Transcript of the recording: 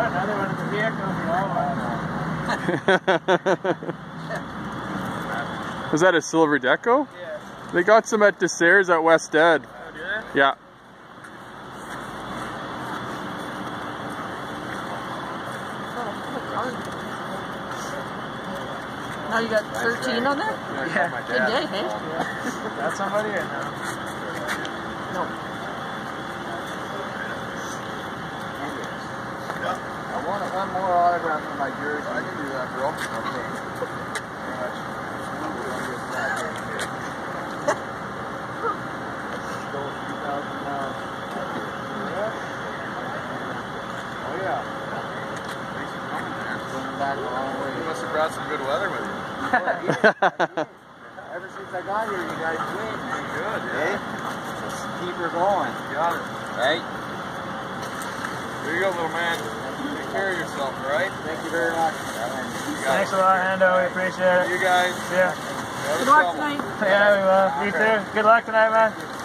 another one in the vehicle. Was that a silver deco? Yeah. They got some at Desairs at West Ed. Oh, do they? Yeah. Now you got 13 on there? Yeah. Good day, hey? Yeah. Got somebody or no? No. I want one more autograph for my jersey. I can do that, bro. Okay. Oh yeah. Back a long way. You must have brought some good weather with you. Ever since I got here, you guys win. Good, yeah. Just keep her going. Got it. Right? There you go, little man. Take care of yourself, all right? Thank you very much. Thanks a lot, Hendo. We appreciate it. You guys. Yeah. Good luck tonight. Yeah, we will. You too. Good luck tonight, man.